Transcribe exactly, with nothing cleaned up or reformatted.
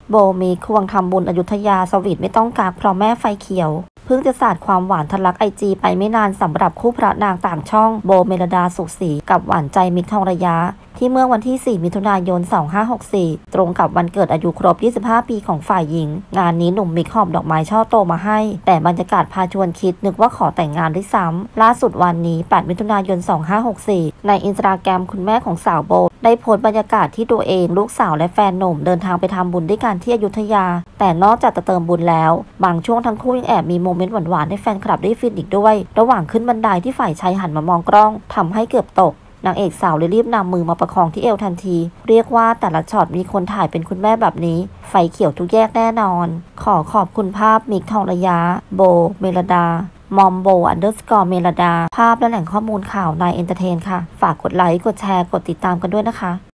โบมีควงทำบุญอยุธยาสวีทไม่ต้องกักเพราะแม่ไฟเขียวเพิ่งจะสาดความหวานทะลักไอจีไปไม่นานสำหรับคู่พระนางต่างช่องโบเมลดาสุขศรีกับหวานใจมิกทองระยะที่เมื่อวันที่สี่มิถุนายนสองพันห้าร้อยหกสิบสี่ตรงกับวันเกิดอายุครบยี่สิบห้าปีของฝ่ายหญิงงานนี้หนุ่มมิกหอบดอกไม้ช่อโตมาให้แต่บรรยากาศพาชวนคิดนึกว่าขอแต่งงานด้วยซ้ำล่าสุดวันนี้แปดมิถุนายนสองพันห้าร้อยหกสิบสี่ในอินสตาแกรมคุณแม่ของสาวโบได้โพสต์บรรยากาศที่ตัวเองลูกสาวและแฟนหนุ่มเดินทางไปทำบุญด้วยกันที่อยุธยาแต่นอกจากจะเติมบุญแล้วบางช่วงทั้งคู่ยังแอบมีโมเมนต์หวานๆให้แฟนคลับได้ฟินอีกด้วยระหว่างขึ้นบันไดที่ฝ่ายชายหันมามองกล้องทำให้เกือบตกนางเอกสาวเลยรีบนำมือมาประคองที่เอวทันทีเรียกว่าแต่ละช็อตมีคนถ่ายเป็นคุณแม่แบบนี้ไฟเขียวทุกแยกแน่นอนขอขอบคุณภาพมิกทองระยะโบเมลดามอมโบอันเดอร์สกอร์เมลดาภาพและแหล่งข้อมูลข่าวนายเอนเตอร์เทนค่ะฝากกดไลค์กดแชร์กดติดตามกันด้วยนะคะ